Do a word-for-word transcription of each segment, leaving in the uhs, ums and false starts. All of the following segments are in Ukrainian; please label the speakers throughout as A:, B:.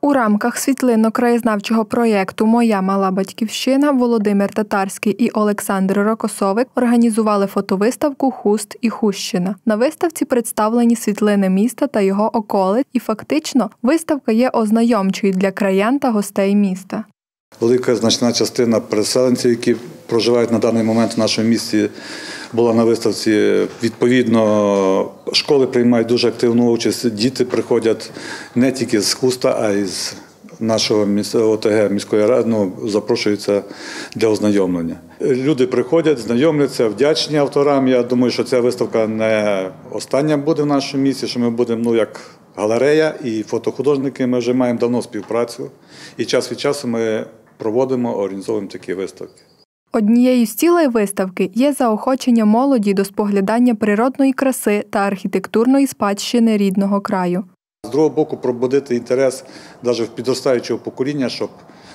A: У рамках світлинно-краєзнавчого проєкту «Моя мала батьківщина» Володимир Татарський і Олександр Рокосовик організували фотовиставку «Хуст і Хустщина». На виставці представлені світлини міста та його околиць, і фактично виставка є ознайомчою для краян та гостей міста.
B: Велика значна частина переселенців, які проживають на даний момент в нашому місті, була на виставці. Відповідно, школи приймають дуже активну участь. Діти приходять не тільки з Хуста, а й з нашого ОТГ міської ради, ну, запрошуються для ознайомлення. Люди приходять, знайомляться, вдячні авторам. Я думаю, що ця виставка не остання буде в нашому місті, що ми будемо, ну, як галерея і фотохудожники. Ми вже маємо давно співпрацю. І час від часу ми проводимо, організовуємо такі виставки.
A: Однією з цілей виставки є заохочення молоді до споглядання природної краси та архітектурної спадщини рідного краю.
B: З другого боку, пробудити інтерес навіть в підростаючого покоління, щоб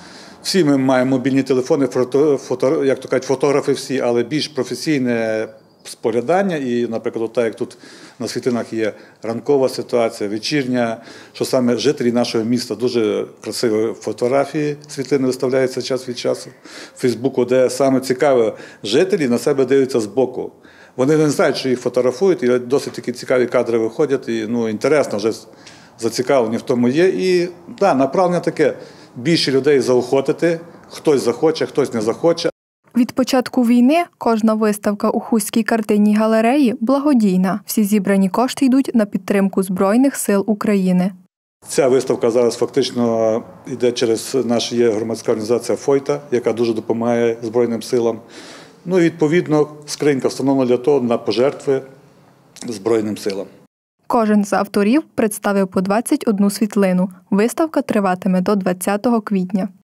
B: всі ми маємо мобільні телефони, фото, фото, як то кажуть, фотографи всі, але більш професійне споглядання. І, наприклад, так як тут на світлинах є ранкова ситуація, вечірня, що саме жителі нашого міста, дуже красиві фотографії, світлини виставляються час від часу в Фейсбуку, де саме цікаве, жителі на себе дивляться збоку. Вони не знають, що їх фотографують, і досить такі цікаві кадри виходять, і, ну, інтересно, вже зацікавлені в тому є. І, да, направлення таке, більше людей заохотити, хтось захоче, хтось не захоче.
A: Від початку війни кожна виставка у Хустській картинній галереї благодійна. Всі зібрані кошти йдуть на підтримку Збройних сил України.
B: Ця виставка зараз фактично йде через нашу є громадська організація «Фойта», яка дуже допомагає Збройним силам. Ну і відповідно скринька встановлена для того на пожертви Збройним силам.
A: Кожен з авторів представив по двадцять одну світлину. Виставка триватиме до двадцятого квітня.